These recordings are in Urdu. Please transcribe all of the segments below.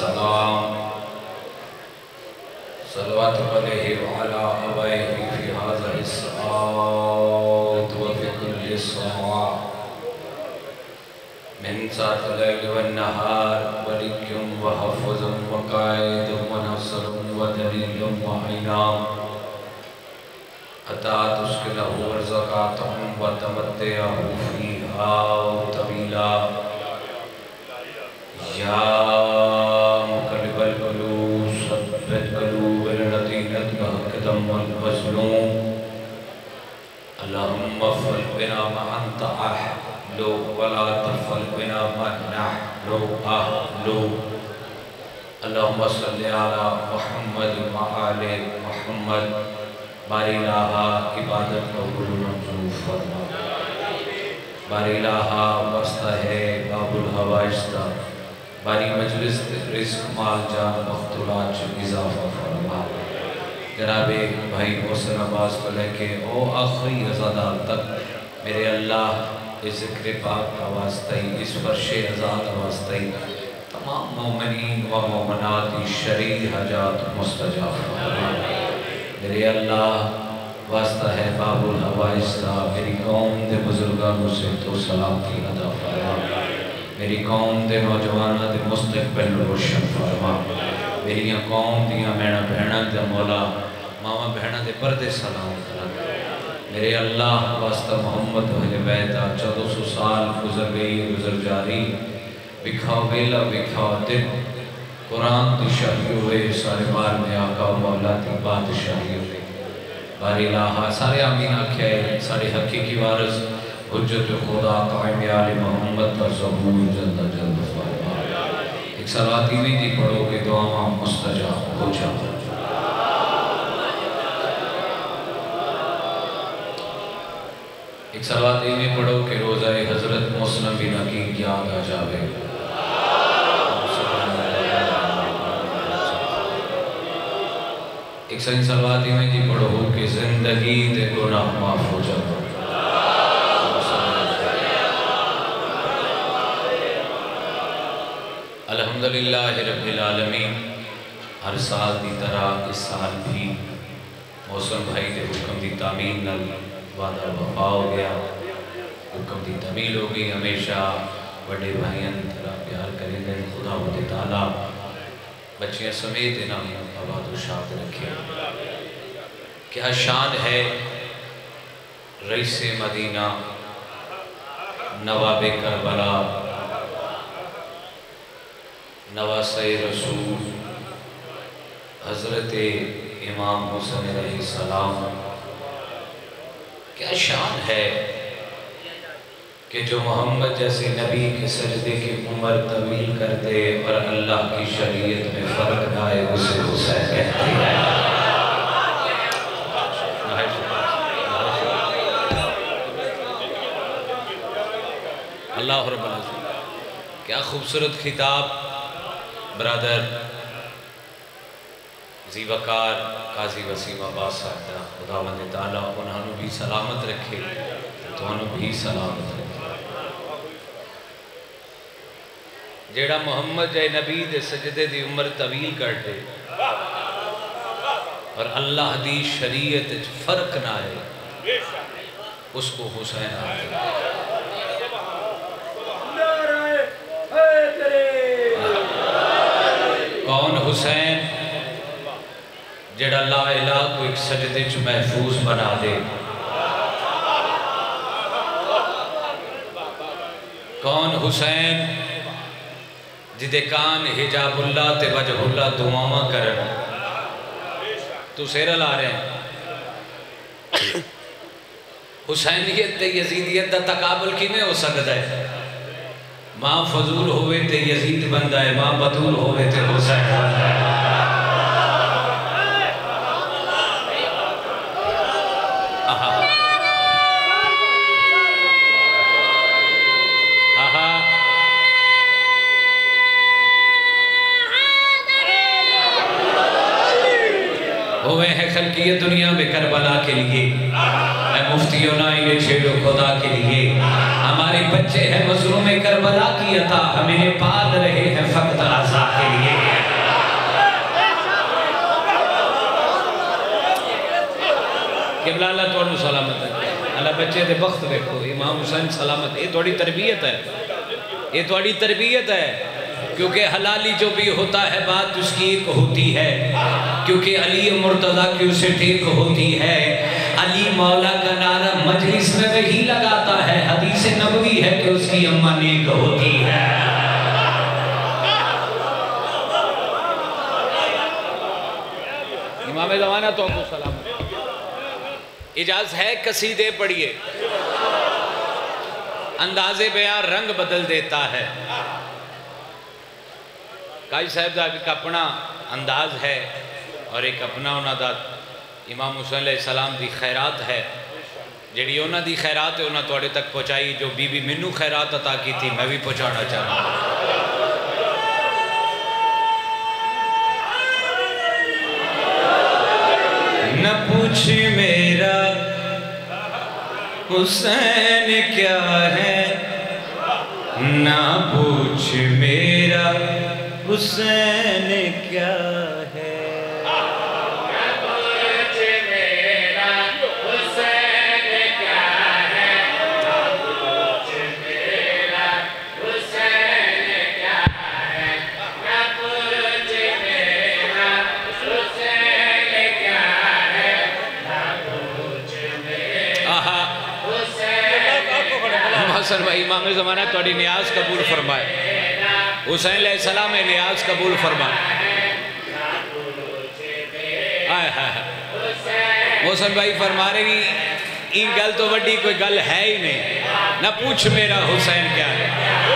السلام صلوات علیہ وعلا آبائہ فی هذا الساعات وفی کل ساعة من ساعة اللیل والنہار ولیکم وحفظم وقائدم ونصرم ودلیل وعینام حتی تسکنہ ورزقاتہم وتمتعہ فیہا طویلا یا مقلب القلوب ثبت قلوبنا التي نتبع قدم والمظلوم اللهم افعل بنا ما انت اهل ولا تفعل بنا ما نحن اهل اللهم صل على محمد وآل محمد باری الہا عبادت قبول منظور فرما باری الہا واسطہ ہے باب الحوائشتہ باری مجلس رزق مال جان مختلات جو اضافہ فرما جناب بھائی محسن عباس کو لے کے او آخری ازادار تک میرے اللہ اس ذکر پاک کا واسطہ اس فرش ازاد واسطہ تمام مومنین و مومنات شرعی حاجات مستجاب فرما میرے اللہ واسطہ ہے باب الحوائج کا میری قوم دے بزرگانوں سے تو سلام کی ادا فرما میری قوم دے نوجوانہ دے مستقبل روشن فرما میری قوم دیا مینا بہنہ دے مولا ماما بہنہ دے پردے سلام کرنا میرے اللہ واسطہ محمد اہل بیتہ 1400 سال گزر گئی گزر جاری بکھاؤ بیلا بکھاؤ دن قرآن دی شاہی ہوئے سارے بار میں آقا و مولا دی بادشاہی ہوئے باری الہا سارے آمین آکھے سارے حقیقی وارث حجت خدا قائم آل محمد پر ظہور جلد جلد فرما ایک صلوات میں دی پڑھو کہ دعا مستجاب ہو جاؤ ایک صلوات میں پڑھو کہ روزہ حضرت مسلم بن عقیل یاد آ جاوے ایک صحیح صلوات میں دی پڑھو کہ زندگی دے گناہ معاف ہو جاؤ الحمدللہ رب العالمین ہر سال دی طرح اس سال بھی محسن بھائی دے حکم دی تعمیل نل وعدہ وفا ہو گیا حکم دی تعمیل ہو گئی ہمیشہ بڑے بھائیاں طرح پیار کریں دیں خدا و تعالیٰ بچیاں سمیت انہوں آباد و شاد رکھے کیا شان ہے رئیس مدینہ نواب کربلا نواسِ رسول حضرت امام حسین علیہ السلام کیا شان ہے کہ جو محمد جیسے نبی کے سجدے کی عمر طویل کر دے اور اللہ کی شریعت میں فرق نائے اسے حسین کہتے ہیں اللہ رب العالمین کیا خوبصورت خطاب برادر زیوکار قاضی وسیم عباس صاحب خدا وند تعالیٰ انہوں بھی سلامت رکھے تو انہوں بھی سلامت رکھے جیڑا محمد جائے نبی دے سجدے دی عمر طویل کر دے اور اللہ دی شریعت فرق نہ آئے اس کو حسین آتے کون حسین جڑا لا الہ کو ایک سجدے چو محفوظ بنا دے کون حسین جدے کان حجاب اللہ تے وجہ اللہ دعاواں کرن تو سیرہ لا رہے ہیں حسینیت تے یزیدیت دا تقابل کی میں ہو سکتا ہے ماں فضول ہوئے تے یزید بندہ ہے ماں بطول ہوئے تے حسین بندہ ہے ہوئے ہیں خلقیت دنیا میں کربلا کے لیے اے مفتیوں نہ انہیں چھیڑو خدا کے لیے ہمارے بچے ہیں مظلوم کربلا کی عطا ہمیں پال رہے ہیں فقط عزا کے لیے قبلہ اللہ توڑو سلامت ہے اللہ بچے دے بخت دیکھو امام حسین سلامت یہ توڑی تربیت ہے یہ توڑی تربیت ہے کیونکہ حلالی جو بھی ہوتا ہے بات اس کی ایک ہوتی ہے کیونکہ علی مرتضیٰ کی اسے ٹھیک ہوتی ہے علی مولا کا نعرہ مجلس میں وہی لگاتا ہے حدیث نبوی ہے کہ اس کی اماں نیک ہوتی ہے امام زمانہ تو ابو سلام اجازت ہے قصیدے پڑھیے انداز بیان رنگ بدل دیتا ہے قاضی صاحب دا ایک اپنا انداز ہے اور ایک اپنا انہاں دا امام حسین علیہ السلام دی خیرات ہے جڑی انہاں دی خیرات ہے انہاں توڑے تک پہنچائی جو بی بی منو خیرات عطا کی تھی میں بھی پہنچانا چاہتا ہوں نہ پوچھ میرا حسین کیا ہے نہ پوچھ میرا حسین کیا ہے نہ پوچھ میرا حسین کیا ہے نہ پوچھ میرا حسین کیا ہے نہ پوچھ میرا حسین کیا ہے نہ پوچھ میرا حسین حسن بھائی امام زمانہ توڑی نیاز قبول فرمائے حسین علیہ السلام نیاز قبول فرمائے محسن بھائی فرما رہے گی این گل تو وڈی کوئی گل ہے ہی نہیں نہ پوچھ میرا حسین کیا ہے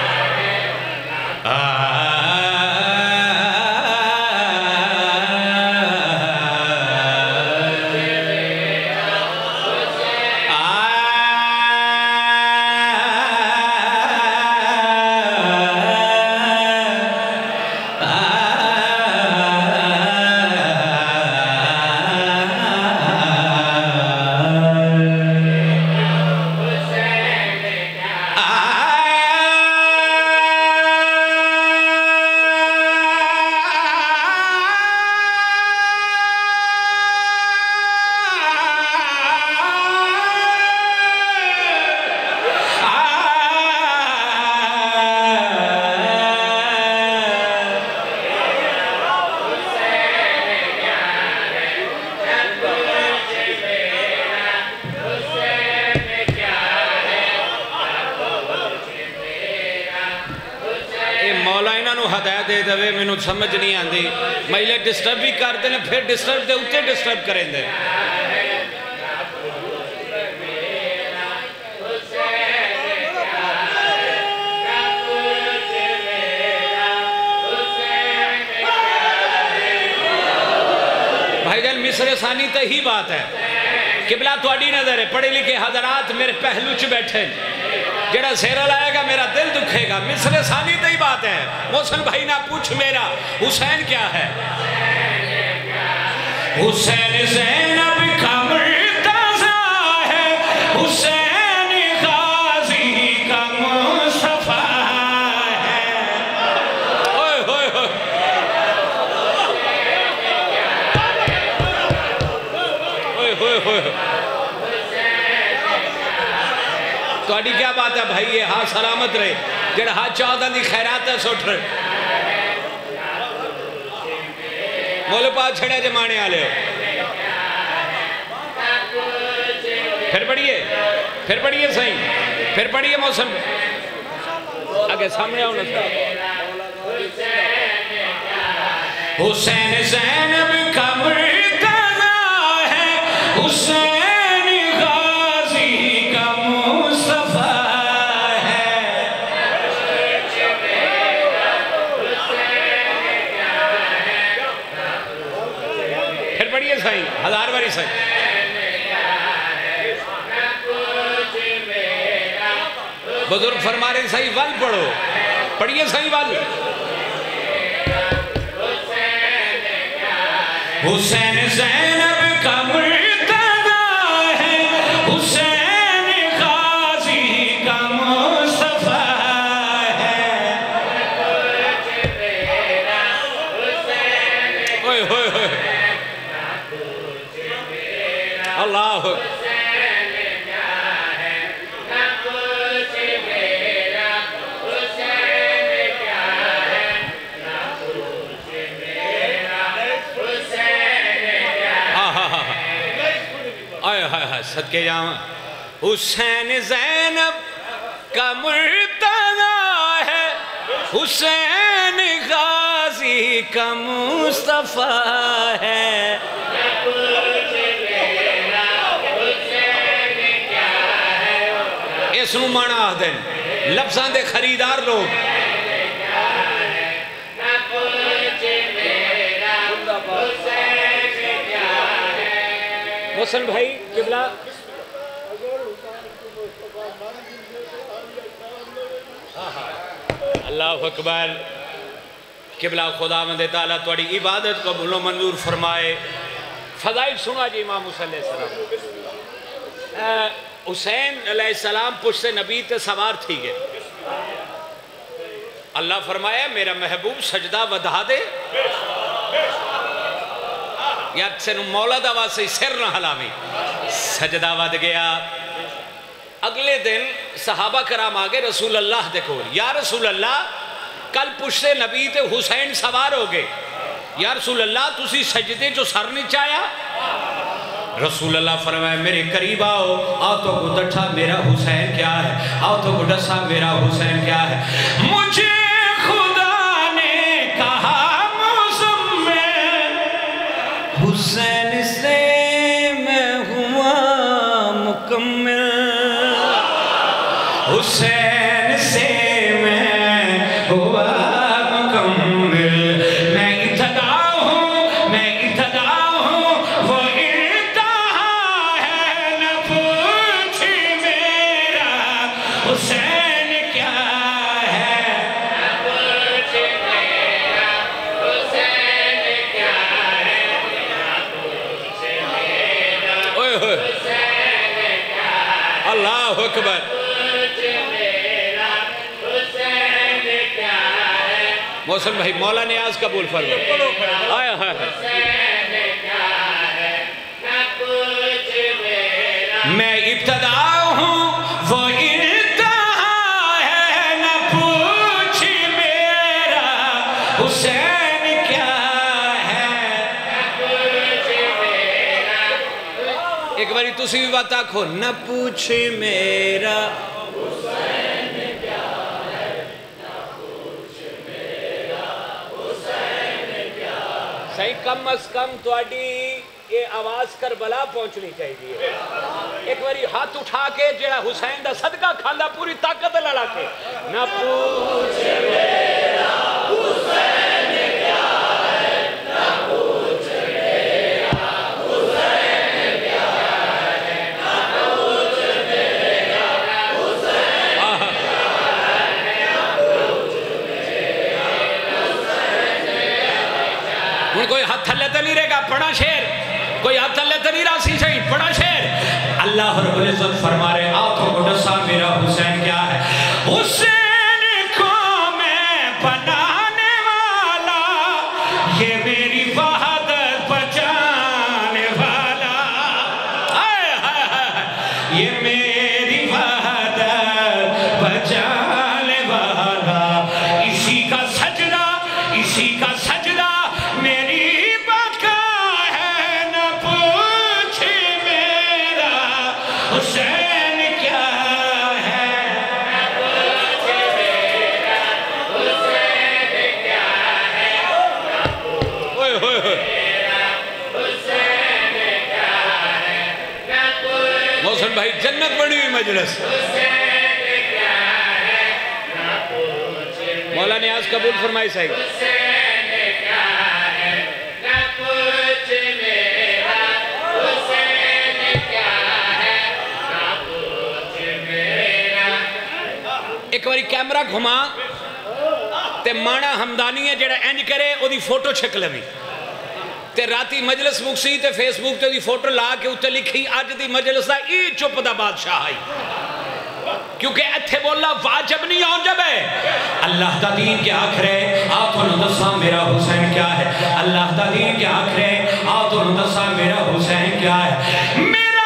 ہدایت دے دوے میں نو سمجھ نہیں آن دی مہلے ڈسٹرب بھی کر دینے پھر ڈسٹرب دے اتے ڈسٹرب کریں دے بھائی جان مصر ثانی تو ہی بات ہے قبلہ تو اڈی نظر ہے پڑھے لکھے حضرات میرے پہلو چ بیٹھے جڑا سیرہ لائے گا میرا دل دکھے گا مصر ثانی تو ہی بات ہے محسن بھائی نہ پوچھ میرا حسین کیا ہے حسین زینب کا مرتضی ہے حسین غازی کا مصطفیٰ ہے اوئے ہوئے ہوئے اوئے ہوئے ہوئے تو اڈی کیا بات ہے بھائی یہ ہاں سلامت رہے جڑا ہاں چودہ دی خیرات ہے سوٹ رہے مولو پاس چھڑے جمانے آلے ہو پھر پڑھئے صحیح پھر پڑھئے موسم آگے سامنے آؤں نسا حسین زینب کا مرتضی ہے حسین ہزار باری صحیح بزرگ فرما رہے صحیح ول پڑھو پڑھئے صحیح ول حسین زینب کا مرتضی ہے حسین غازی کا مصطفیٰ ہے اوئے ہوئے ہوئے اللہ صدقے جاؤں حسین زینب کا مرتضی ہے حسین غازی کا مصطفیٰ ہے اس نو مانا آدھن لفظان دے خریدار لوگ محسن بھائی قبلہ اللہ اکبر قبلہ خدا مند تعالیٰ توڑی عبادت کو بھولو منظور فرمائے فضائل سنا جی امام حسین علیہ السلام حسین علیہ السلام پشت نبی تے سوار تھی گئے اللہ فرمایا میرا محبوب سجدہ ودھا دے یا سے مولا دا واسے سر نہ حلامی سجدہ ود گیا اگلے دن صحابہ کرام آگے رسول اللہ دیکھو یا رسول اللہ کل پشت نبی تے حسین سوار ہو گئے یا رسول اللہ تسی سجدے جو سر نہیں چاہیا رسول اللہ فرمائے میرے قریب آؤ آؤ تو کو ڈٹھا میرا حسین کیا ہے آؤ تو کو ڈسا میرا حسین کیا ہے مجھے خدا نے کہا مزمل حسین سے میں ہوا مکمل حسین سے میں ہوا مکمل میں ابتدا ہوں وہ انتہا ہے نہ پوچھ میرا حسین کیا ہے نہ پوچھ میرا حسین کیا ہے نہ پوچھ میرا حسین کیا ہے اللہ اکبر محسن بھائی مولا نیاز قبول فرمائے آیا میں ابتدا ہوں وہ انتہا ہے نہ پوچھ میرا حسین کیا ہے ایک باری تسی بھی بات آکھو نہ پوچھ میرا کم از کم توڑی یہ آواز کربلا پہنچنی چاہیے ایک باری ہاتھ اٹھا کے جڑا حسین دا صدقہ کھاندہ پوری طاقت لڑا کے نہ پوچھ میرا حسین کیا ہے نہ پوچھ میرا حسین کیا ہے نہ پوچھ میرا حسین کوئی ہاتھ تھلے تے نہیں رہے گا پڑھا شیر کوئی ہاتھ تھلے تے نہیں راسی صحیح پڑھا شیر اللہ رب العزت فرما رہے آنکھوں کو ڈسا میرا حسین کیا ہے حسین کو میں بنانے والا یہ میری وحدت بچانے والا یہ میری وحدت بچانے والا اسی کا سجدہ میری بقا ہے نہ پوچھ میرا حسین کیا ہے نہ پوچھ میرا حسین کیا ہے نہ پوچھ میرا حسین کیا ہے نہ پوچھ محسن بھائی جنت بڑی ہوئی مجلس مولا نیاز قبول فرمائی صحیح ایک باری کیمرہ گھما تے مانا ہمدانی ہے جڑا اینج کرے او دی فوٹو چھک لوی تے راتی مجلس مکسی تے فیس بک تے دی فوٹو لا کے اتے لکھی آج دی مجلس دا ای چپ دا بادشاہ آئی کیونکہ اتھے بولا واجب نہیں آنجب ہے اللہ دا دین کے آخرے آتو ندسا میرا حسین کیا ہے اللہ دا دین کے آخرے آتو ندسا میرا حسین کیا ہے میرا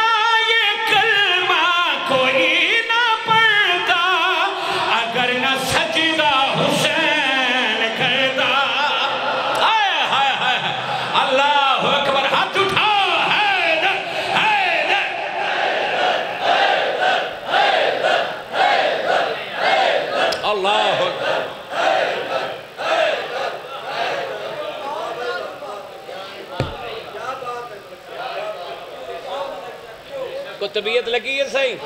اللہ اکبر ہاتھ اٹھا حیدر حیدر اللہ اکبر کو طبیعت لگی ہے صحیح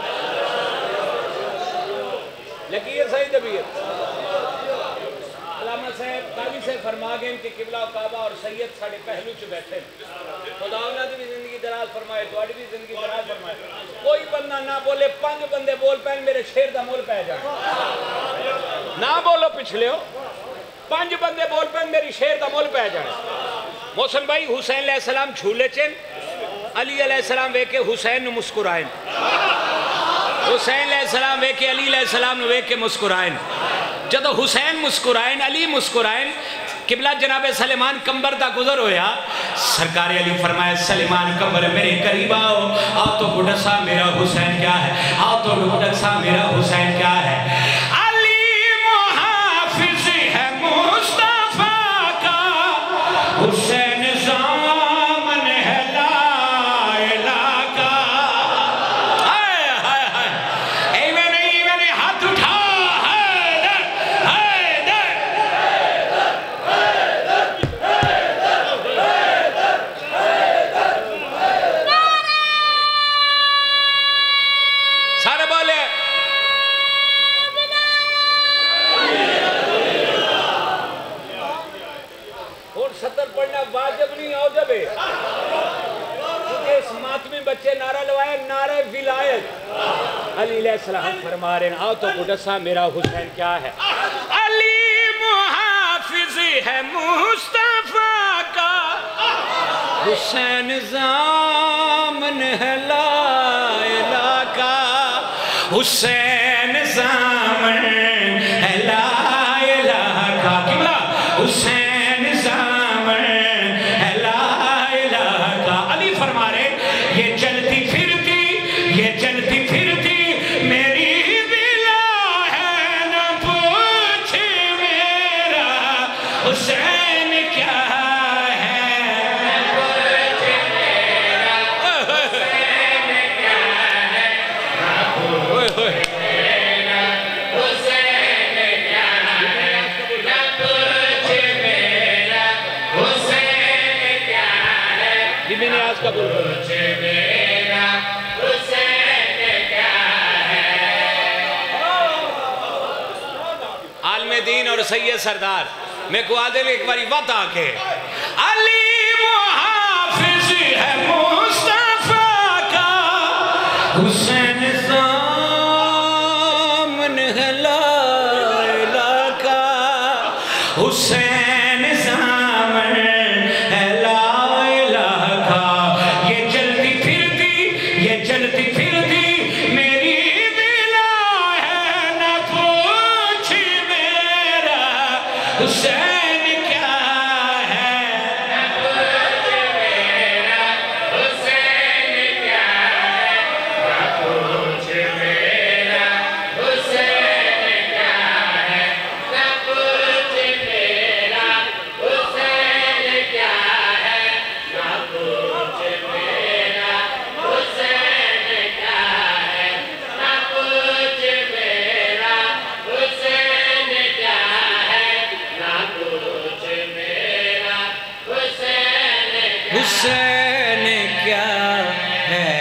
لگی ہے صحیح طبیعت علامہ صاحب قاضی سے فرما گئے کہ قبلہ و کعبہ اور سید ساڑھے پہلو چ بیٹھے خدا انہوں نے بھی زندگی دراز فرمائے تواڈی بھی زندگی دراز فرمائے کوئی بندہ نہ بولے 5 بندے بول پین میرے شیر دا مول پہ جائے نہ بولو پچھلے ہو 5 بندے بول پین میری شیر دا مول پہ جائے محسن بھائی حسین علیہ السلام جھولے چین علی علیہ السلام وے کے حسین نو مسکرائن حسین علیہ السلام وے کے علی علیہ السلام وے کے مسکرائن جدو حسین مسکرائن علی مسکرائن قبلہ جناب سلیمان کمبر دا گزر ہویا سرکار علی فرمائے سلیمان کمبر میرے قریب آؤ آؤ تو گھڑسا میرا حسین کیا ہے آؤ تو گھڑسا میرا حسین کیا ہے علی محافظ ہے مصطفیٰ کا حسین زامن ہے لا الہ کا ایویں ہاتھ اٹھا واجب نہیں اوجب ہے کیونکہ اس ماتمی بچے نعرہ لوائے نعرہ ولایت علی علیہ السلام فرما رہے ہیں آؤ تو گھڑسا میرا حسین کیا ہے علی محافظ ہے مصطفیٰ کا حسین زامن ہے لا الہ کا حسین زامن ہے لا الہ کا قبلہ حسین عالم دین اور سید سردار میں کو آدھے لے ایک باری وقت آکے علی محافظ ہے مصطفیٰ کا حسین زامن ہے لا الہ کا حسین زامن ہے لا الہ کا یہ چلتی پھرتی میری بلا ہے نہ پوچھ میرا حسین کیا ہے نہ پوچھ میرا حسین کیا ہے نہ پوچھ میرا حسین کیا ہے نہ پوچھ میرا حسین کیا ہے نہ پوچھ میرا حسین کیا ہے نہ پوچھ میرا حسین کیا ہے نہ پوچھ میرا حسین کیا ہے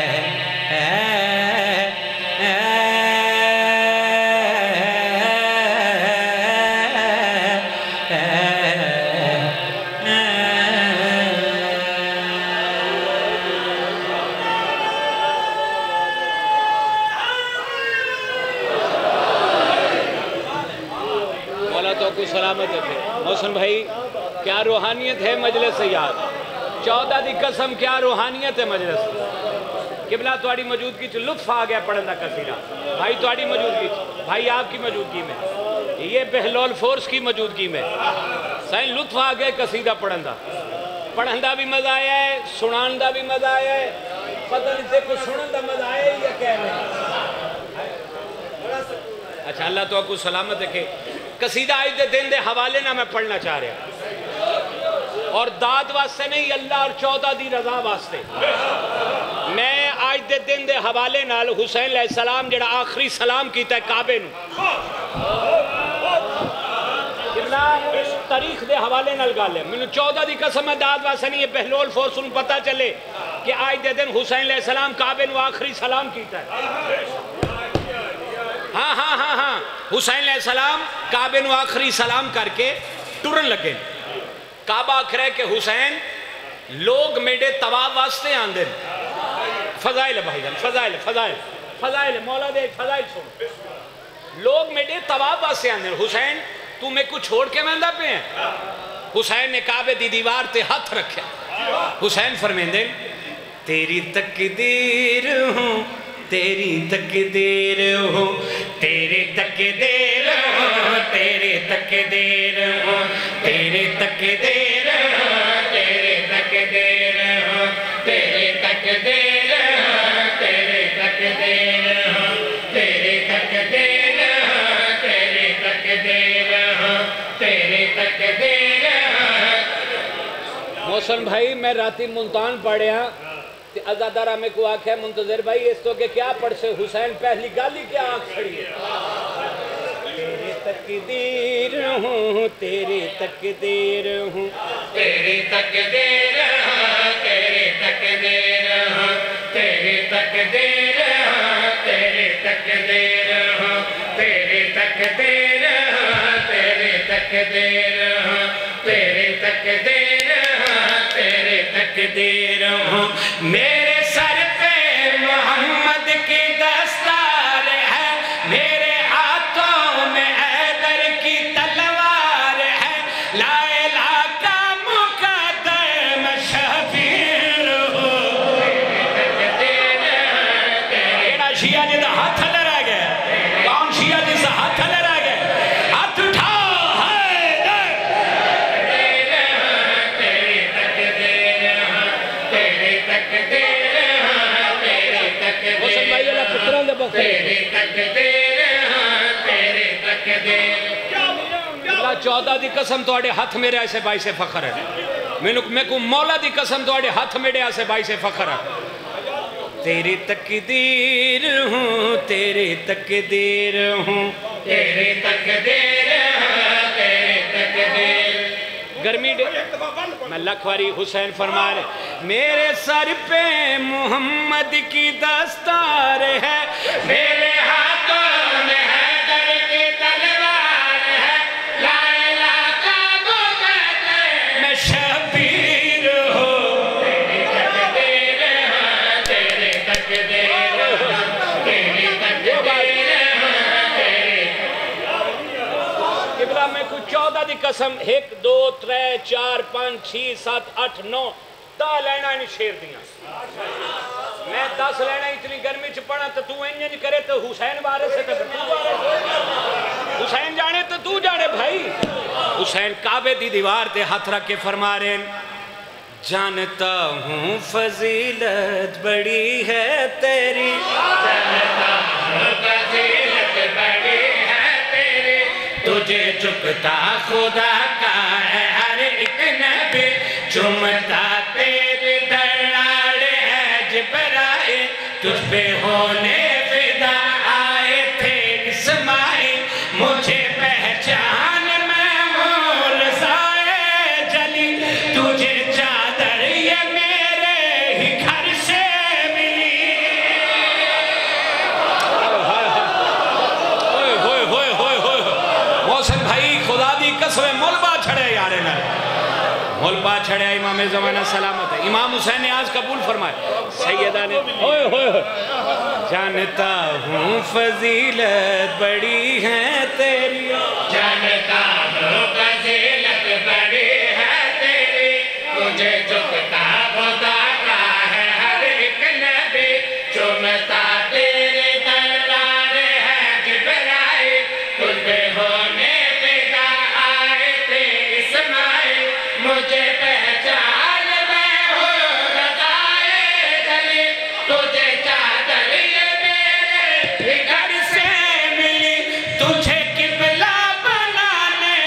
مولا تو کو سلامت ہے محسن بھائی کیا روحانیت ہے مجلس یاد 14 دی قسم کیا روحانیت ہے مجلس قبلہ تواڈی موجودگی چ لطف آ گیا پڑھن دا قصیدہ بھائی تواڈی موجودگی بھائی آپ کی موجودگی میں یہ بہلول فورس کی موجودگی میں سائیں لطف آ گیا قصیدہ پڑھن دا بھی مزہ آیا ہے سنان دا بھی مزہ آیا ہے پتہ نہیں سے کچھ سنن دا مزہ آیا ہے یا کہنے اچھا اللہ تو کو سلامت ہے کہ قصیدہ آج دے دن دے حوالے نہ میں پڑھنا چاہ رہا اور داد واسطے نہیں، اللہ اور 14 دی رضا واسطے۔ میں آج دے دن دے حوالے نال حسین علیہ السلام جڑا آخری سلام کیتا ہے کعبے نو، تاریخ دے حوالے نال گل ہے، میں 14 دی قسم ہے داد واسطے نہیں، یہ بہلول فورس نو پتہ چلے کہ آج دے دن حسین علیہ السلام کعبے نو آخری سلام کیتا ہے۔ ہاں حسین علیہ السلام کعبے نو آخری سلام کر کے ٹرن لگے۔ کعبہ آخرے کہ حسین لوگ میڈے طواف واسطے آندے، فضائل بھائی جان، فضائل مولا دے فضائل سن، لوگ میڈے طواف واسطے آندے، حسین تو میں کو چھوڑ کے مندہ پہ ہیں۔ حسین نے کعبے دی دیوار تے ہاتھ رکھیا، حسین فرمیندے تیری تقدیر ہوں، تیری تقدیر ہوں، تیری تقدیر ہوں، تیری تقدیر ہوں، تیری تقدیر ہوں، تیری تقدیر ہوں، تیری تقدیر ہوں، تیری تقدیر ہوں، تیری تقدیر ہوں، تیری تقدیر ہوں، تیری تقدیر ہوں۔ محسن بھائی میں راتی ملتان پڑھیا، ازادارہ میں کو آکھے منتظر بھائی اس تو کہ کیا پڑھ سے حسین پہلی گالی کیا آنکھ کھڑی ہے؟ تیری تقدیر ہوں، تیری تقدیر ہوں، تیری تقدیر ہوں، تیری تقدیر ہوں، تیری تقدیر ہوں، تیری تقدیر ہوں، تیری تقدیر ہوں، تیری تقدیر ہوں، تیری تقدیر ہوں، تیری تقدیر ہوں۔ میرے سر پہ محمد کی دستار ہے، میرے ہاتھوں میں حیدر کی تلوار ہے، لا الہ کا مقدم شبیر ہوں۔ ایڑا شیعہ جدہ ہاتھ لڑا گئے، کون شیعہ جسا ہاتھ لڑا گئے؟ ہاتھ اٹھا حیدر، تیری تقدیر ہوں، تیری تقدیر ہوں، تیری تقدیر ہوں، تیری تقدیر ہوں، تیری تقدیر۔ اللہ 14 دی قسم توڑے ہاتھ میرے ایسے بائی سے فخر ہے، میں کو مولا دی قسم توڑے ہاتھ میرے ایسے بائی سے فخر ہے۔ تیری تقدیر ہوں، تیری تقدیر ہوں، تیری تقدیر ہوں، تیری تقدیر۔ گرمی دے میں لکھواری حسین فرما رہے میرے سر پہ محمد کی دستار ہے، میرے ہاتھوں میں حیدر کی تلوار ہے، لا الہ کا مقدم شبیر ہوں۔ تیری تقدیر ہے، تیری تقدیر ہے، تیری تقدیر ہے، قبلہ میں کچھ 14 دی قسم 1 2 3 4 5 6 7 8 9 10 لینا انہیں شیر دیا، میں 10 لینا اتنی گرمی چ پڑھا تو تو انجن کرے تو حسین بارے سے تو تو بارے سے، حسین جانے تو تو جانے بھائی۔ حسین کعبے دی دیوار تے ہاتھ رکھ کے فرما رہے جانتا ہوں فضیلت بڑی ہے تیری، جانتا ہوں فضیلت بڑی ہے تیری، تجھے جھکتا خدا کا ہے ہر ایک نبی، چومتا تیرے دراڑ ہے جبرائیل، تجھ پہ ہونے فدا آئے تھے اسماعیل، مجھے پہچان میں ہوں رضائے جلی، تجھے چادر یہ میرے ہی گھر سے ملی۔ محسن بھائی خدا دی قسم ملبہ چھڑے یارے نہ ملبہ چھڑے امام زمانہ سلامت ہے، امام حسین نے آج قبول فرمائے سیدہ نے جانتا ہوں فضیلت بڑی ہے تیری، جانتا ہوں فضیلت بڑی ہے تیری، تجھے جھکتا خدا کا ہے ہر ایک نبی، چومتا تیرے دربار ہے جبرائیل، تجھ پہ ہونے فدا آئے تھے اسماعیل، مجھے پہچان میں ہوں رضائے جلی، تجھے چادر یہ میرے گھر سے ملی، تجھے قبلہ بنانے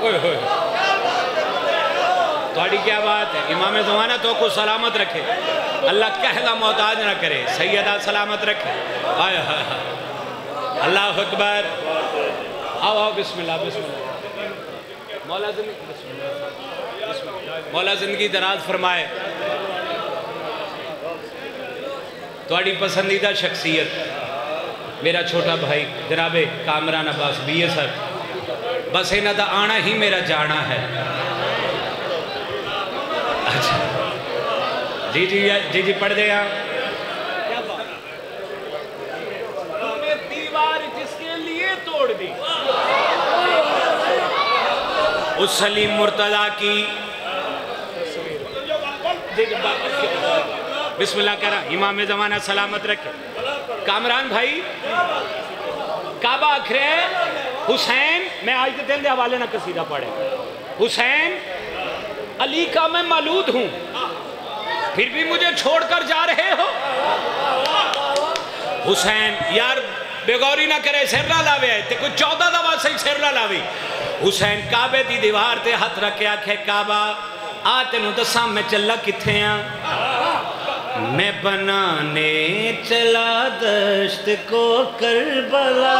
تھوڑی کیا بات ہے، امام زمانہ تو کو سلامت رکھے، اللہ کہلا محتاج نہ کرے، سیدہ سلامت رکھے. آئے اللہ اکبر. آؤ آؤ بسم اللہ بسم اللہ. مولا زندگی بسم اللہ، مولا زندگی دراز فرمائے. تھوڑی پسندیدہ شخصیت میرا چھوٹا بھائی جناب کامران عباس بی اے سر، بس انہاں دا آنا ہی میرا جانا ہے. اچھا جی جی جی جی پڑھ دے. دیوار جس کے لیے توڑ دی اس سلیم مرتضیٰ کی. بسم اللہ کرا. امام زمانہ سلامت رکھے. کامران بھائی کعبہ اکھرے حسین، میں آج کے دل دے حوالے نہ قصیدہ پڑھے. حسین علی کا میں مولود ہوں، پھر بھی مجھے چھوڑ کر جا رہے ہو. حسین یار بے غوری نہ کرے، سر نہ لاوے آئے تے کوئی 14 دفعہ سے سر نہ لاوی. حسین کعبے دی دیوار تے ہاتھ رکھے آکھے کعبہ آ تینوں دساں میں چلا کتھے ہیں. میں بنانے چلا دشت کو کربلا.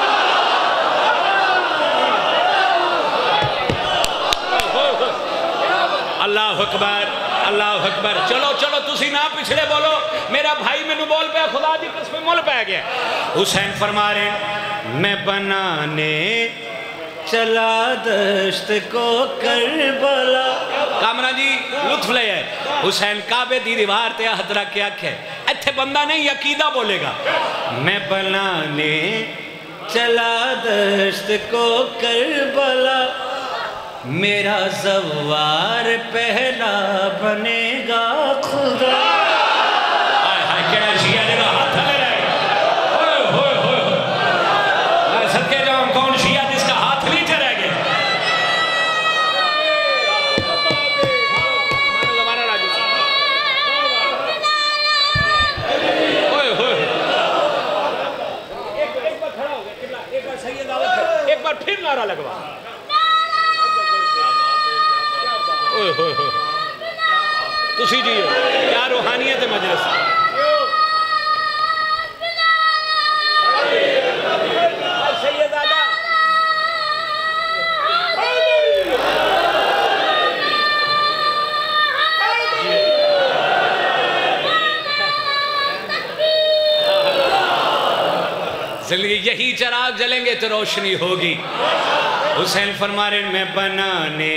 اللہ اکبر اللہ اکبر. چلو چلو تسی نہ پچھلے بولو، میرا بھائی میں نو بول پہ خدا دی قسم مول پہ گیا. حسین فرما رہے ہیں میں بنانے چلا دشت کو کربلا. کامران جی لطف لے ہے. حسین کعبے دی دیوار تے ہاتھ رکھ کے آکھے ایتھے بندہ نہیں عقیدہ بولے گا. میں بنانے چلا دشت کو کربلا، میرا زوار پہلا بنے گا خدا. آئے ہائے کہنا شیعہ جگہ ہاتھ لے رہے میں صدقے جاؤں کون شیعہ جس کا ہاتھ نیچے رہ گیا. ایک بار پھر نعرہ لگوا. تسی جی ہو کیا روحانیت مجلس. سیدادہ زندگی یہی چراغ جلیں گے تو روشنی ہوگی. حسین فرما رہے میں بنانے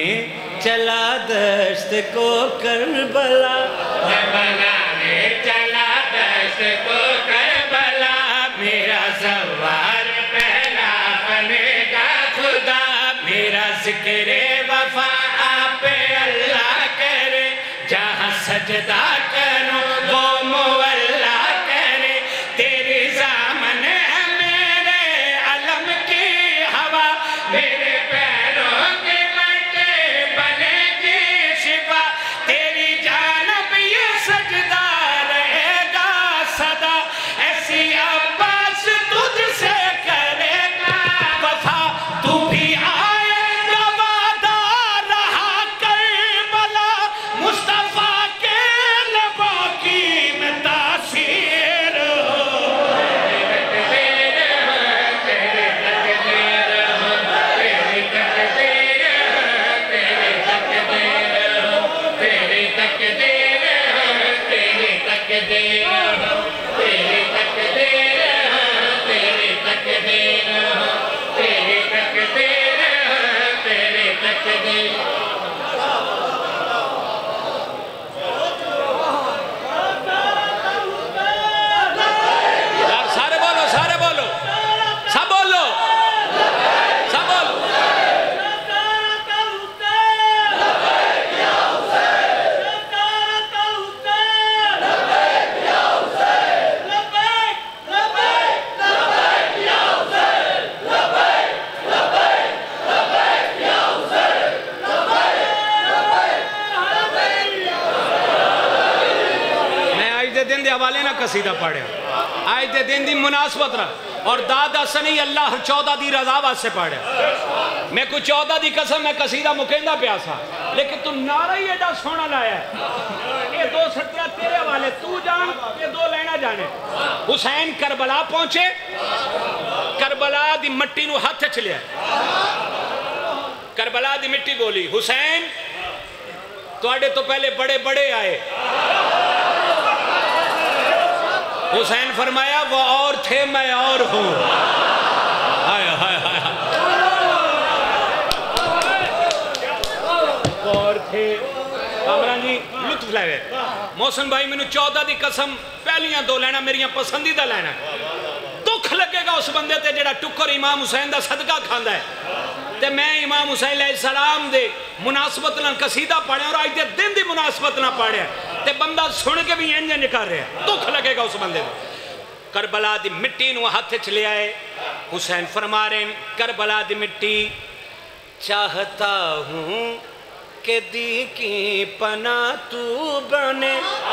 چلا دشت کو کربلا، میں بنانے چلا دشت کو کربلا، میرا زوار پہلا بنے گا خدا، میرا ذکر وفا آپ اللہ کرے، جہاں سجدہ کروں وہ مولا کرے، تیری زامن ہے میرے علم کی ہوا، میرے پیروں کے قصیدہ پڑھے آج دے دن دی مناسبت رہا اور دادا سنی اللہ 14 دی رضا واسے پڑھے میں کوئی 14 دی قسم میں قصیدہ مکیندہ پیاسا لیکن تو نعرہ ہی ایڈا سونا لایا ہے یہ 2 ستیہ تیرے والے تو جان یہ 2 لینا جانے حسین کربلا پہنچے کربلا دی مٹی نو ہاتھ چلیا کربلا دی مٹی بولی حسین تو آڑے تو پہلے بڑے بڑے آئے حسین فرمایا وہ اور تھے میں اور ہوں ہائے ہائے ہائے اور تھے کامران جی لطف لائے محسن بھائی میں نے 14 دی قسم پہلیاں 2 لینا میریاں پسندیدہ لینا دکھ لگے گا اس بندے تے جڑا ٹکر امام حسین دا صدقہ کھاندہ ہے تے میں امام حسین علیہ السلام دے مناسبت نہ قصیدہ پڑھے اور آج دے دن دی مناسبت نہ پڑھے تے بندہ سن کے بھی انجے نکال رہے ہیں دکھ لگے گا اس بندے دے کربلا دی مٹی نو ہاتھ چلے آئے حسین فرما رہے ہیں کربلا دی مٹی چاہتا ہوں کہ دی کی پناہ تو بنے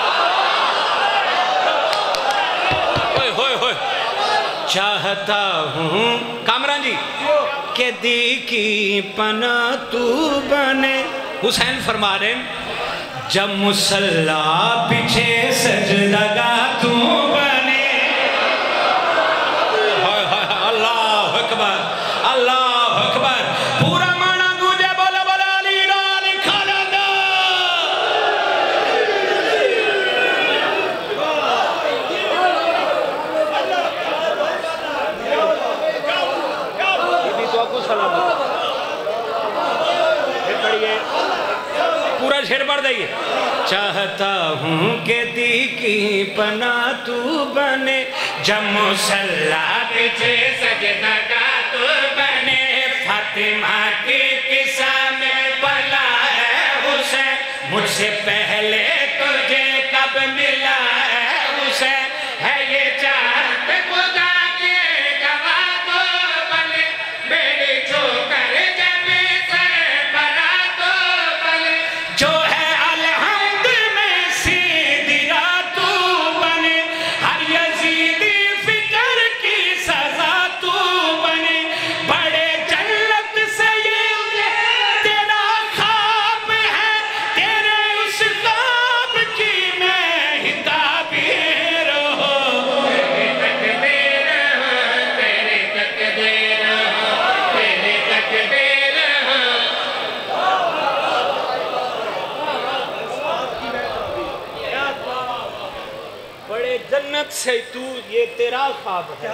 ہوئے ہوئے ہوئے چاہتا ہوں کامران جی کہ دی کی پناہ تو بنے حسین فرما رہے ہیں جب مصلی پیچھے سجدگا تو بنے اللہ اکبر اللہ اکبر پورا مانا گوجے بولا بولا علی رالی کھانا یہ تو آپ کو سلام پورا شعر پڑھ دائیے چاہتا ہوں کہ دی کی پناہ تو بنے جب مصلی پیچھے سجدگا تو بنے فاطمہ کی قصہ میں پلا ہے حسین مجھ سے پہلے تجھے کب ملا ہے حسین ہے یہ چاہت خدا کے گواہ تو بنے میری چھوکر جب سر برا تو بنے جو ہے الحمد میں سیدھی راتو بنے ہر یزیدی فکر کی سزا تو بنے بڑے جنت سے یہ تیرا خواب ہے تیرے اس خواب کی میں ہی تعبیر ہوں تیرے تقدیر ہوں تیرے تقدیر ہوں بڑے جنت سے تو یہ تیرا خواب ہے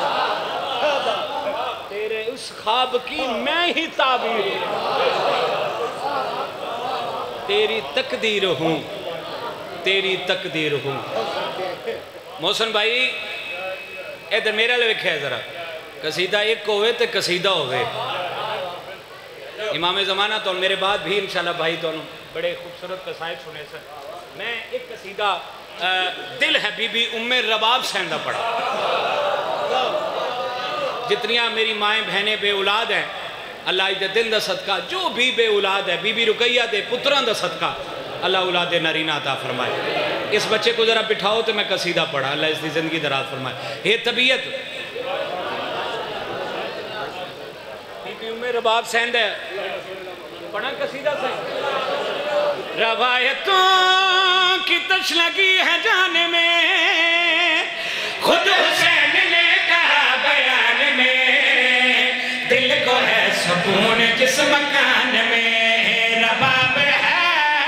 تیرے اس خواب کی میں ہی تعبیر تیری تقدیر ہوں تیری تقدیر ہوں محسن بھائی ادھر میرا لے لکھا ہے ذرا قصیدہ ایک ہوئے تے قصیدہ ہوئے امام زمانہ تو میرے بعد بھی انشاءاللہ بھائی تو بڑے خوبصورت قصائد سنے سن میں ایک قصیدہ دل ہے بی بی ام رباب سیندہ پڑھا جتنیاں میری مائیں بہنیں بے اولاد ہیں اللہ دے دل دا صدقہ جو بھی بے اولاد ہے بی بی رقیہ دے پتران دا صدقہ اللہ اولاد نارینہ عطا فرمائے اس بچے کو ذرا بٹھاؤ تو میں قصیدہ پڑھا اللہ اس دی زندگی دراز فرمائے یہ طبیعت بی بی ام رباب سیندہ پڑھا قصیدہ سیندہ روایتوں کی تش لگی ہے جانے میں خود حسین نے کہا بیان میں دل کو ہے سکون جس مکان میں رباب ہے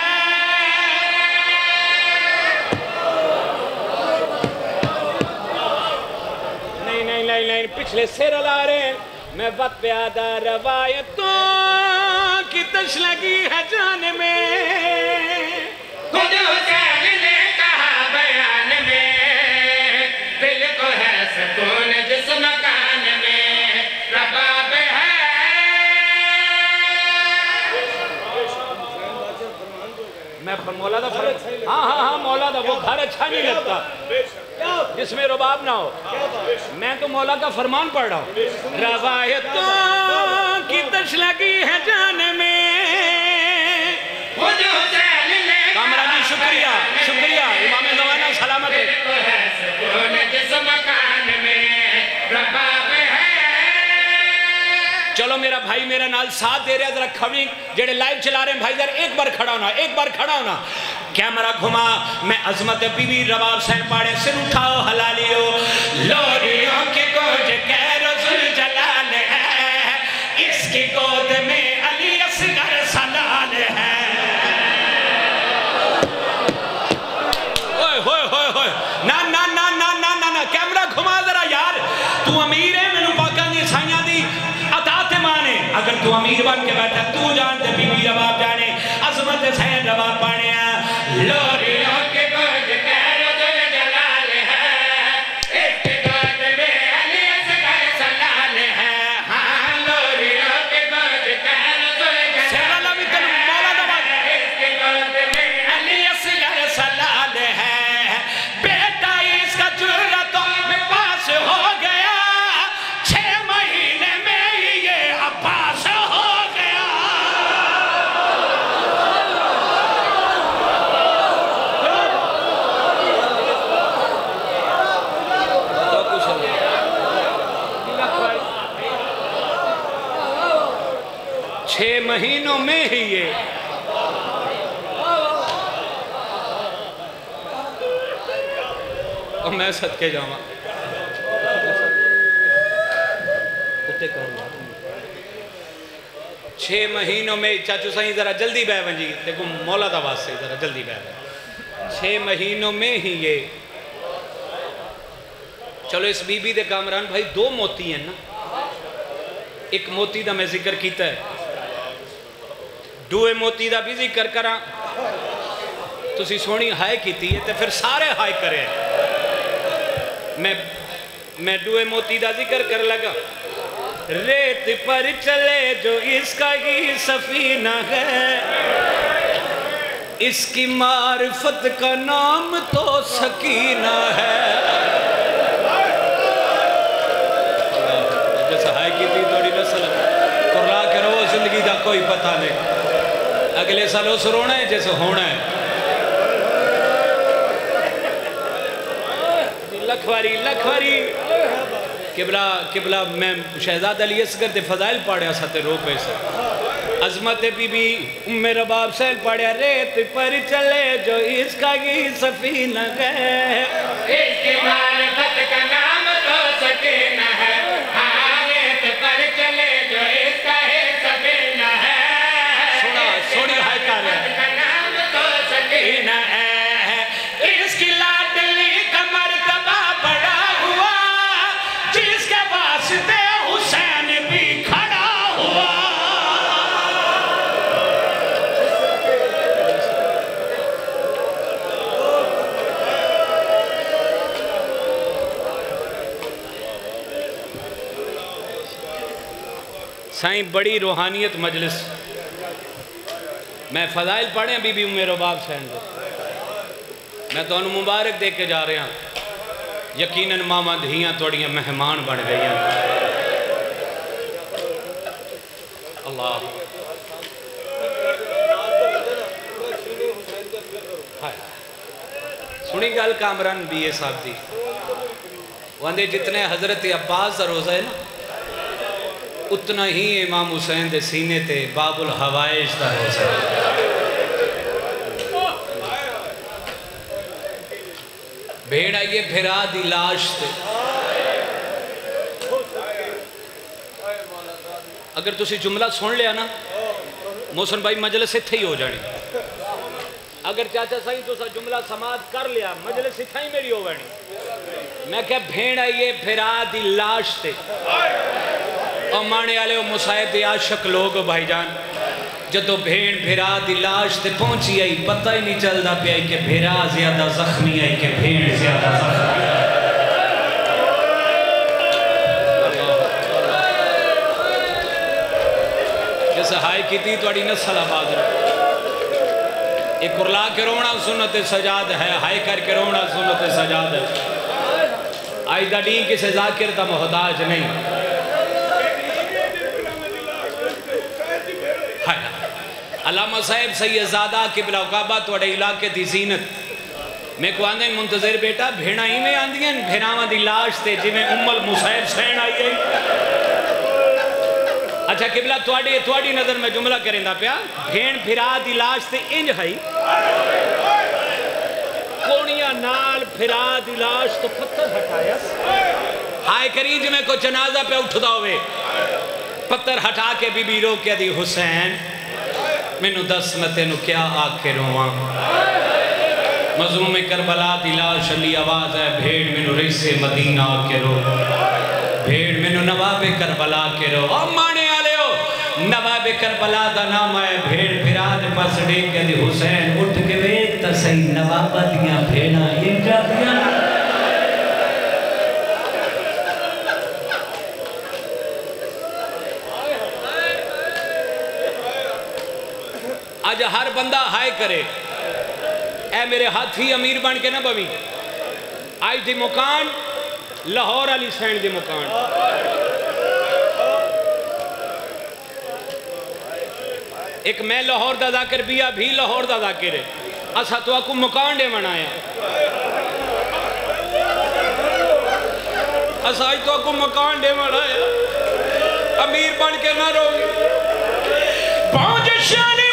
نہیں پچھلے سیر لا رہے ہیں میں وقت پیادہ روایتوں کی تش لگی ہے جانے میں خود حسین نے کہا بیان میں دل کو ہے سکون جس مکان میں رباب ہے میں مولا دا فرق ہاں مولا دا وہ گھر اچھا نہیں لگتا جس میں رباب نہ ہو میں تو مولا کا فرمان پڑھ رہا ہوں روایتوں کی تش لگی ہے جانے میں خود حسین نے کامران جی شکریہ امام زمانہ سلامت ہے جس مکان میں رباب چلو میرا بھائی میرا نال ساتھ دے رہے ہیں، ذرا کھڑی جڑے لائیو چلا رہے ہیں بھائی ذرا ایک بار کھڑا ہونا، ایک بار کھڑا ہونا. کیمرہ گھما، میں عظمت بی بی رباب سین پاڑے سن اٹھاؤ حلالیو. لوریوں کے گوج کہر ذوالجلال ہے، اس کی گود میں علی اصغر سلال ہے. نا نا نا نا نا نا نا کیمرہ گھما ذرا یار. تو امیر ہے میں نو پاکان دی سائیاں دی عطاتے مانے. اگر تو امیر بن کے بیٹھا تو جانتے بی بی رباب جانے عظمت سین رباب پانے ہیں. لوریوں کے گوج کہر ذوالجلال ہے، اس کی گود میں علی اصغر سلال ہے. ہاں لوریوں کے گوج کہر ذوالجلال ہے، اس کی گود میں علی اصغر سلال ہے. بیٹا اس کا جرتوں میں پاس ہو گیا، 6 مہینے میں ہی یہ عباس ہو گیا. چھ مہینوں میں ہی یہ اور میں صدقے جاؤں. 6 مہینوں میں چاچو سائیں ذرا جلدی بے ونجی دیکھو مولا دا واسطے ذرا جلدی بے ونجی. 6 مہینوں میں ہی یہ. چلو اس بی بی دے کامران بھائی 2 موتی ہیں نا. ایک موتی دا میں ذکر کیتا ہے، 2 موتی دا بھی ذکر کرا. تسی سونی ہائے کیتی ہے تو پھر سارے ہائے کرے. میں 2 موتی دا ذکر کر لگا. ریت پر چلے جو اس کا ہی سفینہ ہے، اس کی معرفت کا نام تو سکینہ ہے. جیسا ہائے کیتی توڑی نسل قرآن کے رو زندگی دا کوئی پتہ نہیں، اگلے سالوں سے رونا ہے جیسے ہونا ہے. لکھواری قبلہ میں شہزاد علی اصغر دے فضائل پاڑیا ساتے روپے سے. عظمت بی بی ام رباب سین پاڑیا. ریت پر چلے جو اس کا ہی سفینہ ہے، اس کی معرفت کا نام تو سکینہ ہے. ہاں ریت پر چلے جو اس کا ہی سفینہ ہے، سوڑی ہائے کار ہے، نام تو سکینہ ہے. اس کی لاڈلی کا مرتبہ بڑا ہوا، جس کے واسطے حسین بھی کھڑا ہوا. سائیں بڑی روحانیت مجلس. میں فضائل پڑھیں بی بی ام رباب سین دے. میں تو انہوں مبارک دے کے جا رہے ہیں. یقیناً ماما دھیاں توڑیاں مہمان بڑھ گئی ہیں. اللہ سنی گل کامران بھی یہ صاحب دی. وہاں جتنے حضرت عباس دا روزہ ہے نا، اتنا ہی امام حسین دے سینے تے باب الحوائج دا روزہ ہے. بھیڑ آئیے بھرا دی لاش تے. اگر تسی جملہ سن لیا نا محسن بھائی مجلس اتھے ہی ہو جانی. اگر چاچا سائیں تو سا جملہ سماعت کر لیا مجلس اتھا ہی میری ہو گانی. میں کہا بھیڑ آئیے بھرا دی لاش تے. اور مانے آلے و مصائب دی عاشق لوگ بھائی جان، جدو بھیڑ بھیرا دی لاش تے پہنچی آئی پتہ ہی نہیں چلدا پیا کہ بھیرا زیادہ زخمی آئی کہ بھیڑ زیادہ زخمی آئی. جیسے ہائے کی تھی توڑی نسل آباد رہا. ایک کرلا کے رونا سنت سجاد ہے، ہائے کر کے رونا سنت سجاد ہے. آئی دا ڈین کسے ذاکر دا محتاج نہیں. علامہ صاحب سید زادہ قبلہ عقابہ توڑے علاقے دی زینت میں کو آندھیں منتظر بیٹا بھیڑا ہی میں آندھیں بھیڑاواں دی لاش تے جی میں ام المصائب سین آئی گئی. اچھا قبلہ تواڈی نظر میں جملہ کریں دا پیا بھین پھرا دی لاش تے انج ہائی کونیاں نال پھرا دی لاش تو پتھر ہٹایا ہائے کری جی میں کو جنازہ پہ اٹھدا ہوئے پتھر ہٹا کے بی بی رو کے دی حسین میں نو دس میں تینو کیا آکے رواں مظلوم کربلا دی لاش علی آواز ہے بھیڑ میں نو رئیس مدینہ آکے رو بھیڑ میں نو نواب کربلا کے رو مانے آلے ہو نواب کربلا دا نام ہے بھیڑ پھراد پاس ڈے کے دی حسین اٹھ کے ویت تا صحیح نواب دیاں بھیڑا انجا دیاں آج ہر بندہ ہائے کرے اے میرے ہاتھی امیر بن کے نہ بوی آج دی مکان لاہور علی سینڈ دی مکان ایک میں لاہور دا ذاکر بیا بھی لاہور دا ذاکر ہے اسا تو آکو مکان دے منایا اسا آج تو آکو مکان دے منایا امیر بن کے نہ رو پہنچ شانی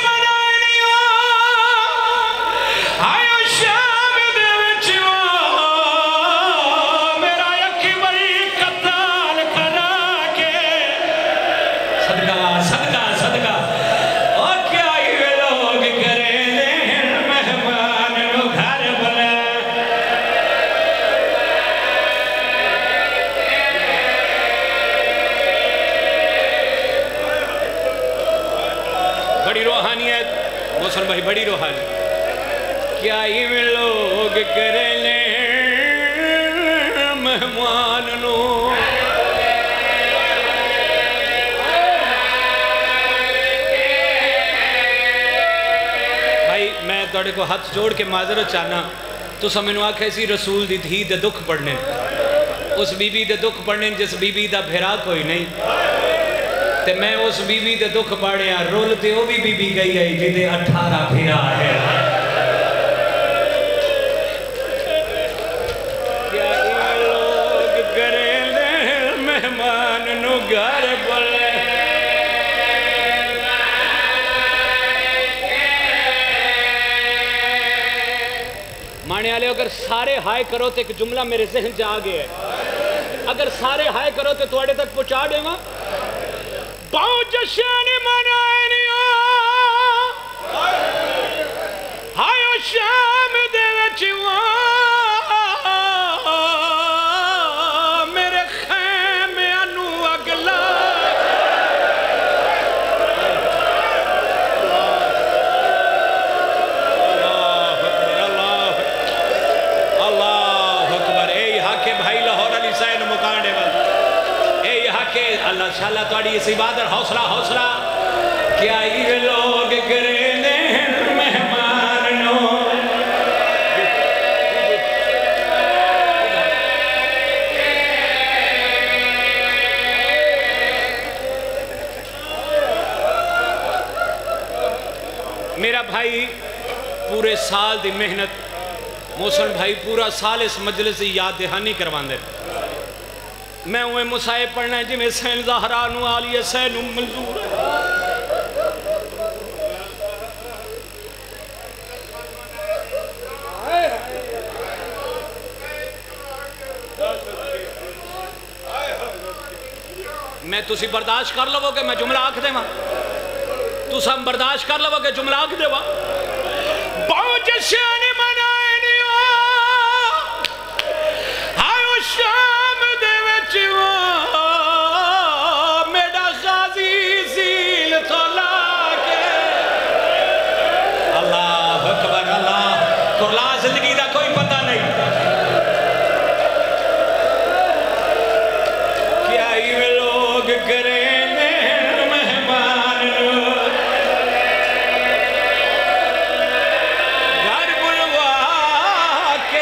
بھائی بڑی روحانی کیا یہ لوگ کرے لیں مہمان نو بھائی میں توڑے کو ہاتھ جوڑ کے معذرت چاہنا تو سمجھنو آکھ ایسی رسول دی دھی دے دکھ پڑھنے اس بی بی دے دکھ پڑھنے جس بی بی دا بھیرا کوئی نہیں تے میں اس بی بی دے دکھ پاڑے ہیں رول تے وہ بھی بی بی گئی ہے جدے 18 پھرا ہے کیا یہ لوگ کریں لیں مہمان نو گھر بولے مانے آلے اگر سارے ہائے کرو تو ایک جملہ میرے ذہن جا آگے ہے اگر سارے ہائے کرو تو توڑے تک پہنچا دیں گا باؤ جشن منائنیا ہائیو شام دے وچوا میرے خیمے انو اگلا اللہ اکبر اے یہاں کے بھائی لاہور علی سین مکانے والا اللہ شاءاللہ توڑی اسی بادر حوصلہ حوصلہ کیا یہ لوگ کرے دیں مہمان نو میرا بھائی پورے سال دی محنت محسن بھائی پورا سال اس مجلس یاد دہانی کروان دے میں ہوئے مسائے پڑھنا ہے جی میں سین زہرانو آلیہ سین منظور ہے میں تُسی برداشت کر لو کہ میں جملہ آکھ دے ماں تُسا برداشت کر لو کہ جملہ آکھ دے ماں باؤ جشن منائنیا ہائیو شام میرا غازی زیل تو لاکے اللہ اکبر اللہ کرلا زندگی دا کوئی پتہ نہیں کیا یہ لوگ کریں مہمان گھر بلوا کے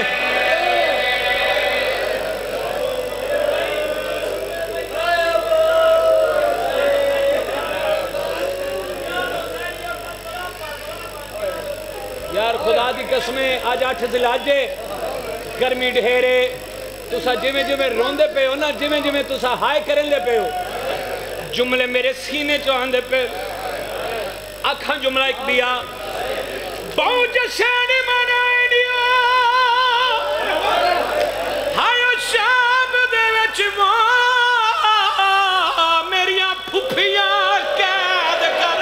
یار خدا دی قسمیں آج 8 ذیلاجے گرمی ڈھیرے تسا جویں جویں روندے پے ہو نا جویں جویں تسا ہائے کرن دے پے ہو جملے میرے سینے چو آندے پہ آکھاں جملہ ایک بیا بہت جسینی منائنیا ہائیو شاب دے وچ میریاں پھپیاں قید کر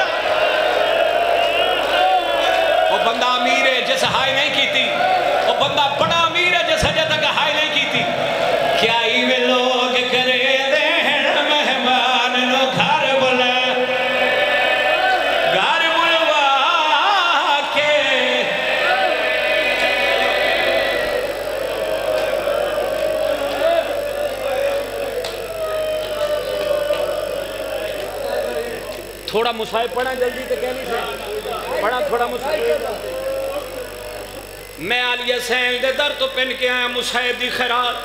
وہ بندہ امیر ہے جیسے ہائی نہیں کی تھی وہ بندہ بڑا امیر ہے جیسے جے تک ہائی نہیں کی تھی کیا ایوے لوگ کرے دین مہمان نو گھر بلا گھر بلوا کے تھوڑا مصائب پڑھا جلدی تو کہہ نہیں سے پڑھا تھوڑا مصائب میں علی حسین دے در تو پہن کے آیا مصائب دی خیرات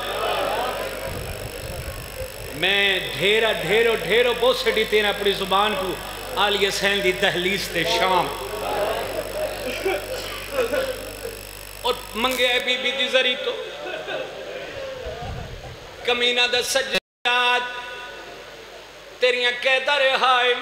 میں ڈھیرو بہت سے ڈیتے ہیں اپنی زبان کو علی حسین دی دہلیز تے شام اور منگے بی بی دی ذری تو کمینہ دا سجاد تیریاں کہتا رہائے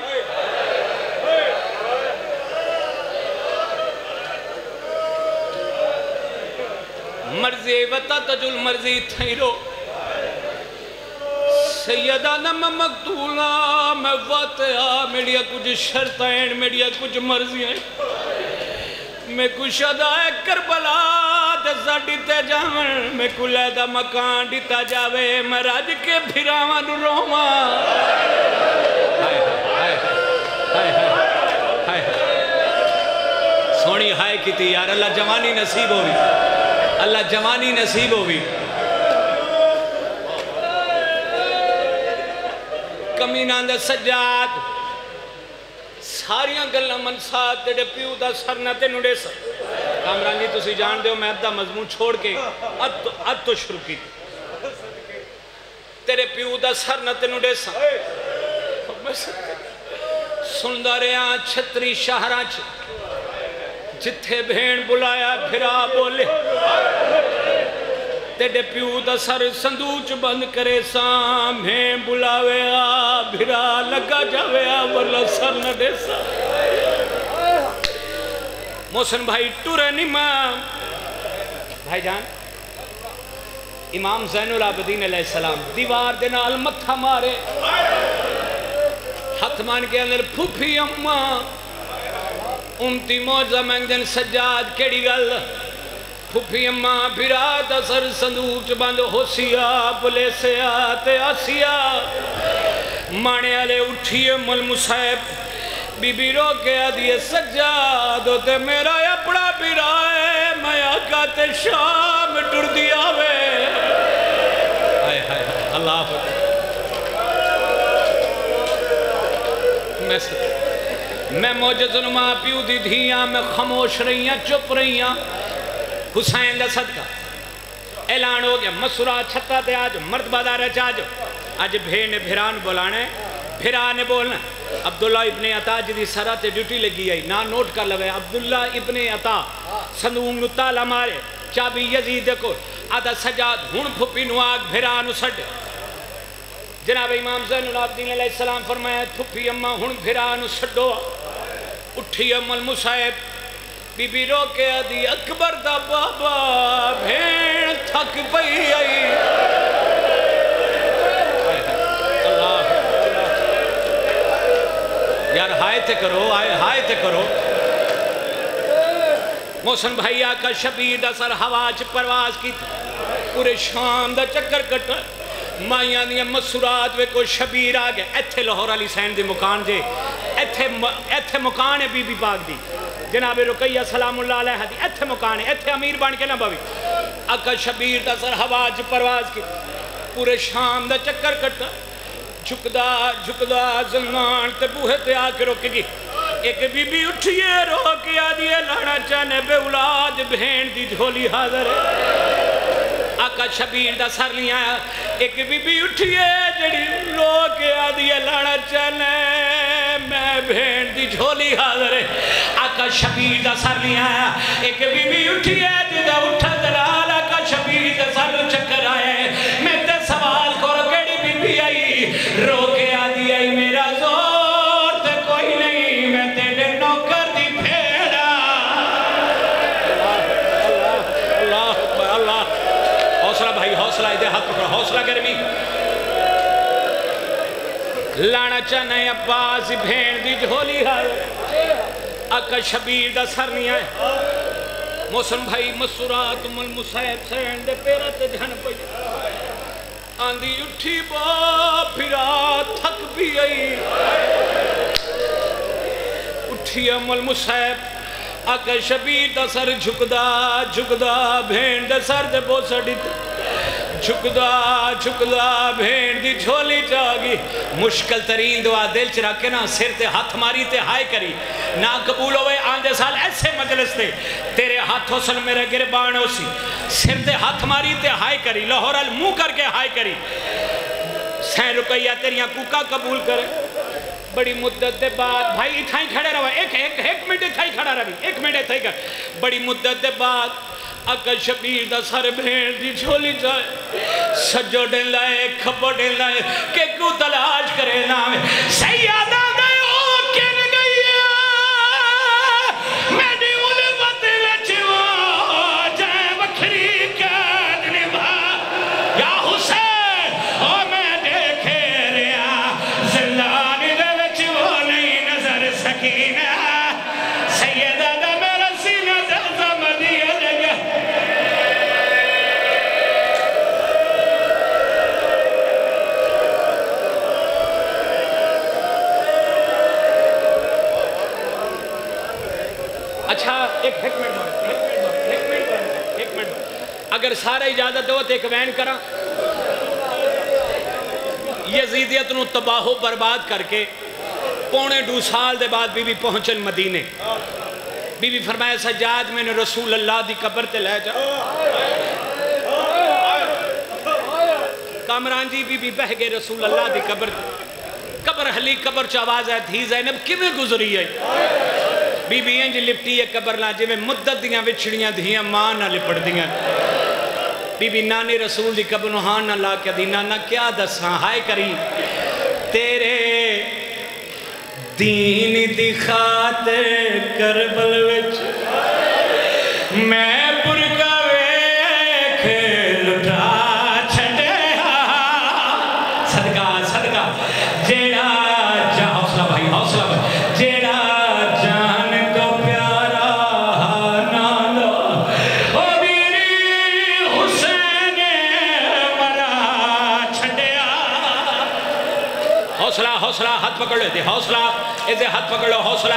مرضی وطا تجل مرضی تھیرو سیدہ نم مقتولہ میں واتحہ میڈیا کچھ شرطین میڈیا کچھ مرضیاں میں کچھ ادائے کربلا دزا ڈیتے جاون میں کلیدہ مکان ڈیتا جاوے میں راج کے بھیراوان روما سونی ہائے کی تھی یار اللہ جوانی نصیب ہوئی اللہ جوانی نصیب ہوئی کمینہ دا سجاد ساریاں گلہ منسات تیڑے پیو دا سرنا تے نوڑے سا کامران جی تسی جان دے ہو میں ادھا مضمون چھوڑ کے اد تو شروع کی تیرے پیو دا سرنا تے نوڑے سا سندہ ریاں چھتری شہران جتھے بھین بلایا بھرا بولے تیڑے پیو دا سر صندوق بند کرے سام بھین بلاوے آ بھرا لگا جاوے آ ورلہ سر نہ دے سا محسن بھائی ٹورن امام بھائی جان امام زین العابدین علیہ السلام دیوار دینا المتھا مارے حتمان کے اندر پھوپھی اممہ امتی موجزہ مینگدن سجاد کیڑی گل پھوپھی اممہ بھرات اثر صندوق بند ہو سیا بلے سے آتے آسیا مانے آلے اٹھیے مل مصیب بی بی رو کے آدھیے سجاد ہوتے میرا اپڑا بھرائے میں آقا تے شام ٹر دیا وے اللہ حافظ میں موجز نما پیو دی دھیاں میں خاموش رہیاں چپ رہیاں حسین دا صدقہ اعلان ہو گیا مسورہ چھتا دے آج مرد بادارہ چاہجو آج بھیڑ بھیران بولانے بھیرانے بولنا عبداللہ ابن عطا جدی سرہ تے ڈیوٹی لگی آئی نا نوٹ کر لوے عبداللہ ابن عطا صندوق نتالا مارے چابی یزید کو آدھا سجاد ہون پھپی نواغ بھیرانو سڑے جناب امام زین العابدین علیہ السلام فرمایا پھپی اممہ ہون بھیرانو سڑو اٹھی ام المصائب بی بی رو کے آدھی اکبر دا بابا بھین تھک پئی آئی یار ہائے تے کرو ہائے تے کرو محسن بھائی آقا شبیر دا سر ہوا چ پرواز کی پورے شام دا چکر کٹا مائیاں دیا مسورات وے کو شبیر آگے ایتھے لاہور علی سین دی مکان جے ایتھے مکان ہے بی بی پاک دی جناب رقیہ سلام اللہ علیہ دی ایتھے مکان ہے ایتھے امیر بان کے نہ بوی آقا شبیر دا سر ہوا چ پرواز کی پورے شام دا چکر کٹا جھکدا زلمان تے بوہے تے آکے روکے گی ایک بی بی اٹھئے روکے آدھیے لڑا چانے بے اولاد بہن دی جھولی حاضر ہے آقا شبیر دا سر لیا ایک بی بی اٹھئے جڑی روکے آدھیے لڑا چانے میں بہن دی جھولی حاضر ہے آقا شبیر دا سر لیا ایک بی بی اٹھئے جدہ اٹھا دلال آقا شبیر دا سر چکر آئے میں تے سوال کرو کیڑی بی بی آئی روکے آدھی آئی میرا लाना चाहना है अब्बास भेड़ दी झोली है आका शबीर दा सर नहीं है मौसम भाई मसूरात मुल मुसैब सैन दे पेरा ते जन पई आंधी उठी बा फिरा थक भी आई उठी अमल मुसैब आका शबीर दा सर झुकदा झुकदा भेड़ दे सर दे बोसड़ी झुकदा झुकदा भेड़ दी झोली च आ गई मुश्किल तरीन दुआ दिल च रख के ना सिर ते हाथ मारी ते हाय करी ना कबूल होवे आंदे साल ऐसे मजलिस ते तेरे हाथों सन मेरे गिरबान होसी सिर ते हाथ मारी ते हाय करी लाहौर अल मुंह करके हाय करी सै रुपया तेरिया कूका कबूल करे बड़ी मुद्दत दे बाद भाई इथा ही खड़े रहो एक मिनट इथा ही खड़ा रही एक मिनट इथा ही कर बड़ी मुद्दत दे बाद आका शबीर दा सर भेड़ दी झोली जाए सजो डेन लाए खबो डेन लाए के को तलाश करे ना सैयदा गयो किन गई मेरी उल्फत विच वो जाए वखरी कैद निभा या हुसैन ओ मैं देखे रिया जिंदान दे विच वो नहीं नजर सकीना सैयदा दा मेरा सीना दे समदिया अच्छा एक मिनट अगर सारे इजाजत हो तो एक वैन करा यजीदियत नू तबाहो बर्बाद करके पौने 2 साल दे बाद बीबी पहुंचन मदीने बीबी फरमाया सज्जाद मैंने रसूल अल्लाह दी कब्र ते ले जा कामरान जी बीबी बह गए रसूल अल्लाह दी कब्र हली कब्र च आवाज है थी ज़ैनब किवें गुजरी है बीबी इंज लिपटी है कब्र ला जिवें मुद्दत दियां विछड़ियां धियां मां नाल लिपटदियां बीबी नानी रसूल दी कब्र नूं हां ना ला के दी नाना क्या दसां हाय करी तेरे दीन दी खातिर करबल विच मैं बुरका वेख लुटा छड्या सदका सदका जेड़ा जा हौसला भाई जेड़ा जान को प्यारा नालो ओ मेरी हुसैन मरा छड्या हौसला हौसला हाथ पकड़ ले हौसला इसे हाथ पकड़ लो हौसला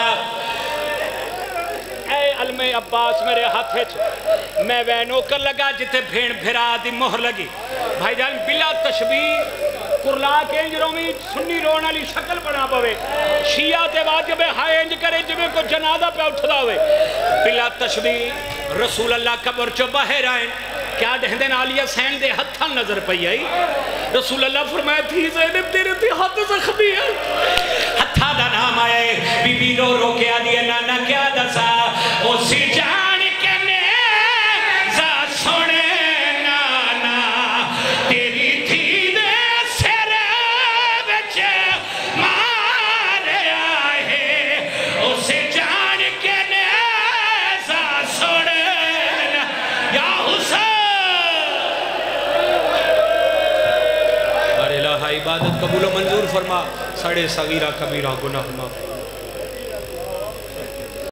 अलमे अब्बास मेरे हाथ मैं वै नौकर लगा जिथे भेड़ फिरा दी मोहर लगी भाईजान बिला तशबीह कुरला के इंज रोमी सुन्नी रोन वाली शक्ल बना पवे शिया ते वाजिब हाय इंज करे जिवें को जनाजा पे उठदा होवे बिला तशबीह रसूल अल्लाह कब्र चो बाहर आए क्या दहदे नालिया सैन दे हत्था नजर पई आई रसूल अल्लाह फरमाया थी ज़ैनब तेरे ते हाथ जख्मी है हत्था दा नाम आए बीबी रो रो के आदी नाना क्या दसा ओ सी जान के ने जा सोने नाना तेरी थी दे सिर विच मारे आए ओ सी जान के ने जा सोने या हुसैन इबादत कबूल मंजूर फरमा साढ़े सगीरा कबीरा गुनाह माफ